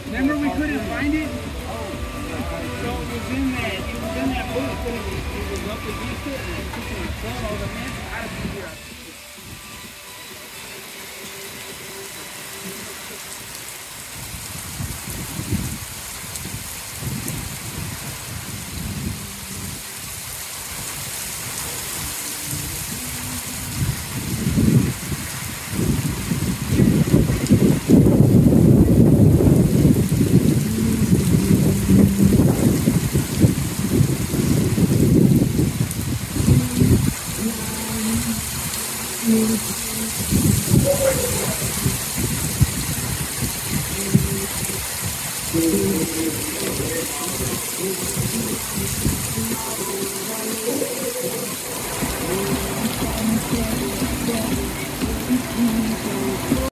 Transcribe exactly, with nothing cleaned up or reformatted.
Remember we couldn't find it? So it was in that, it was in that book, but it was, it was up against it, and I took my phone all the man out of here. Thank you.